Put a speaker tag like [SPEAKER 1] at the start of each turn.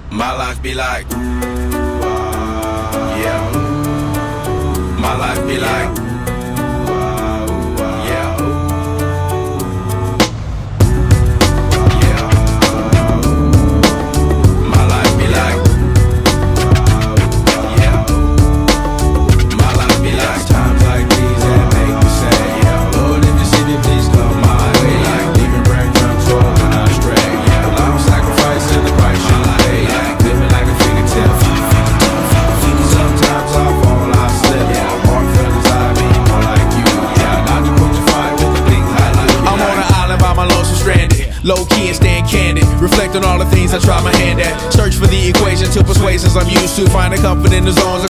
[SPEAKER 1] My life be like, yeah. My life be like, yeah. Yeah. My life be like, yeah. My life be like times like these that make me say, yeah. Lord, if you see me, please come my way. Like leaving breadcrumbs for when I stray. Yeah. Long sacrifice in the price you pay. Like living like a fingertip. Sometimes I fall, I slip. Yeah. More feelings I be more like you. Yeah. Not to put your fight with the things I like.
[SPEAKER 2] I'm on an island by my lonesome stranded, low key and staying candid, reflect on all the things I try my hand at. Search for the equation to persuasions I'm used to, finding comfort in the zones